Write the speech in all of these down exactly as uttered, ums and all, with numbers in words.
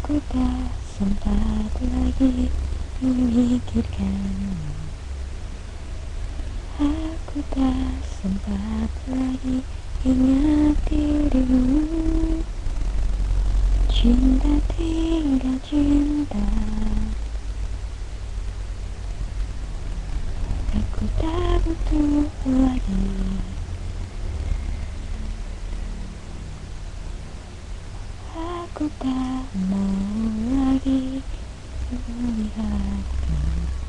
Aku tak sempat lagi memikirkanmu. Aku tak sempat lagi ingat dirimu. Cinta tinggal cinta. Aku tak butuh lagi. Aku tak mau lagi melihatmu.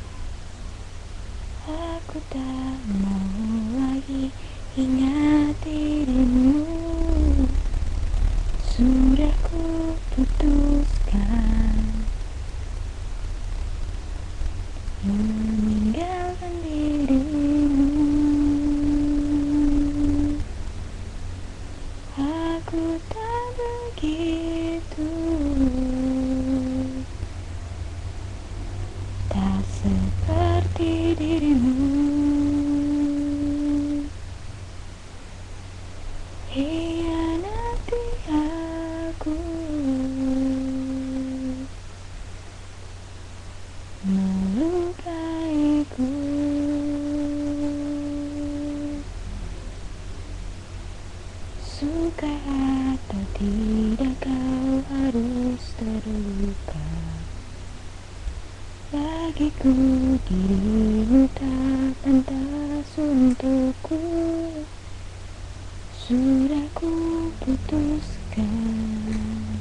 Aku tak mau lagi ingat dirimu. Sudah ku putuskan meninggalkan dirimu. Aku tak begitu, tak seperti dirimu. Hianati aku, melukaiku. Suka atau tidak kau harus terluka. Bagiku dirimu tak pantas untukku. Sudah ku putuskan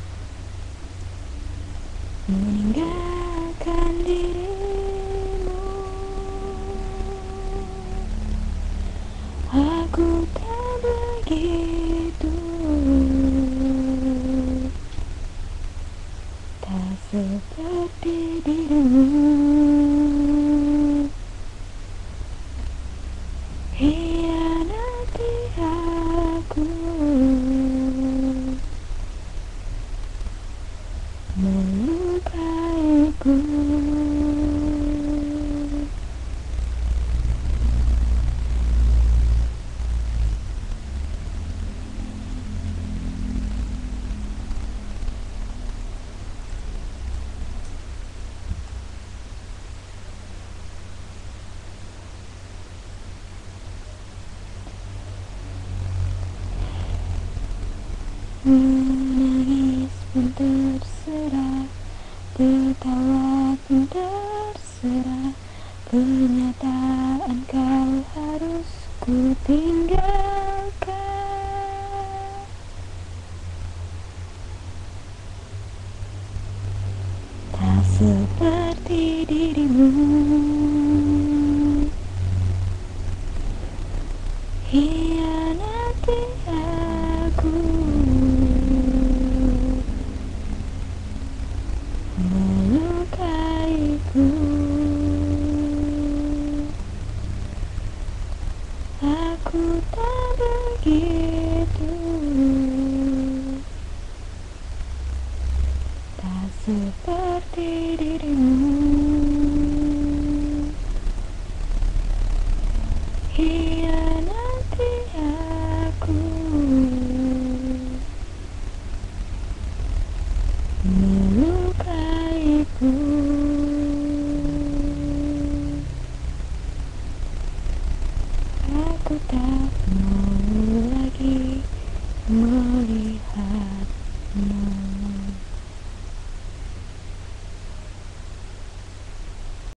meninggalkan dirimu. Aku tak begitu, tak seperti dirimu. Hianati aku, melukaiku. Menangis pun terserah, tertawa pun terserah. Kenyataan kau harus ku tinggalkan. Tak seperti dirimu. Hianati aku, melukaiku. Aku tak begitu, tak seperti dirimu. Hianati aku, melukaiku. Aku tak mau lagi melihatmu.